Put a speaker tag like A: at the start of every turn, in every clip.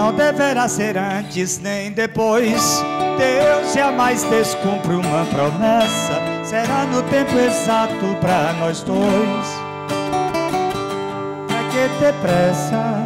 A: Não deverá ser antes nem depois. Deus jamais descumpre uma promessa. Será no tempo exato pra nós dois. Pra que ter pressa?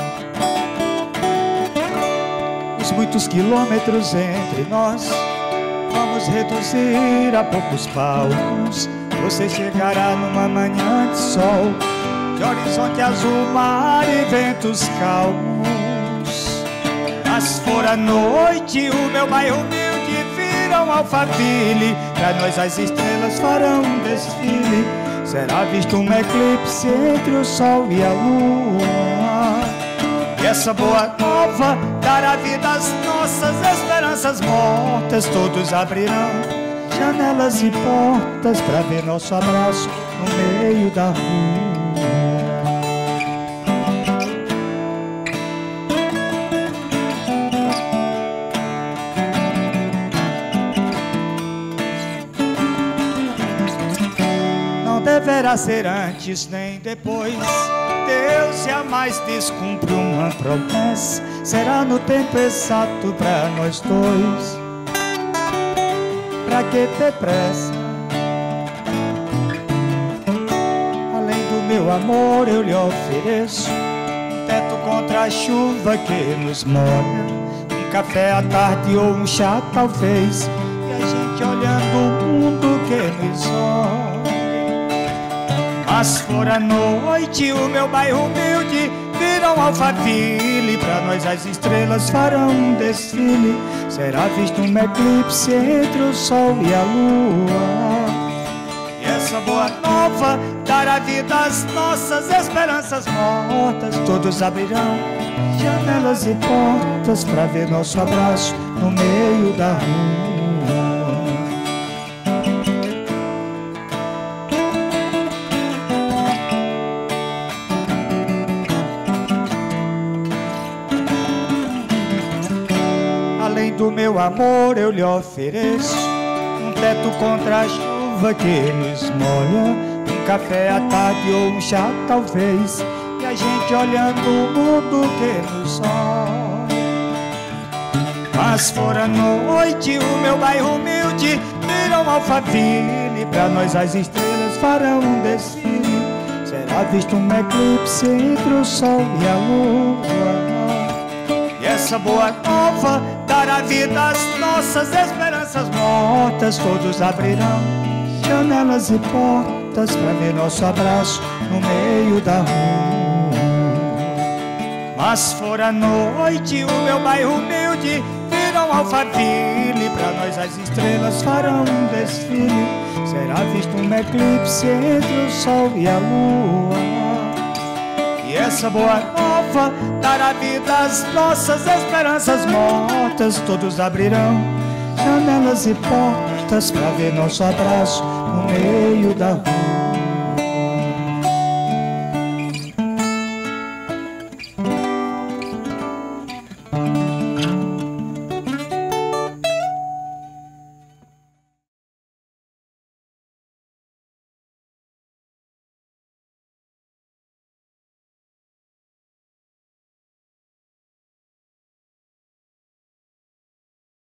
A: Os muitos quilômetros entre nós vamos reduzir a poucos palmos. Você chegará numa manhã de sol, de horizonte azul, mar e ventos calmos. Mas for a noite, o meu bairro humilde vira um Alphaville. Pra nós as estrelas farão um desfile. Será visto um eclipse entre o sol e a lua. E essa boa nova dará vida às nossas esperanças mortas. Todos abrirão janelas e portas pra ver nosso abraço no meio da rua. Não deverá ser antes nem depois. Deus jamais descumpre uma promessa. Será no tempo exato pra nós dois. Pra que ter pressa? Além do meu amor eu lhe ofereço um teto contra a chuva que nos molha, um café à tarde ou um chá talvez, e a gente olhando o mundo que nos olha. Mas for a noite, o meu bairro humilde vira um Alphaville. Pra nós as estrelas farão um desfile. Será visto um eclipse entre o sol e a lua. E essa boa nova dará vida às nossas esperanças mortas. Todos abrirão janelas e portas pra ver nosso abraço no meio da rua. Além do meu amor eu lhe ofereço um teto contra a chuva que nos molha, um café à tarde ou um chá talvez, e a gente olhando o mundo que nos olha. Mas for a noite, o meu bairro humilde vira um Alphaville. Pra nós as estrelas farão um desfile. Será visto um eclipse entre o sol e a lua. E essa boa nova dará vida às nossas esperanças mortas. Todos abrirão janelas e portas pra ver nosso abraço no meio da rua. Mas for a noite, o meu bairro humilde vira um Alphaville. Pra nós as estrelas farão um desfile. Será visto um eclipse entre o sol e a lua. E essa boa nova dará vida às nossas esperanças mortas. Todos abrirão janelas e portas pra ver nosso abraço no meio da rua.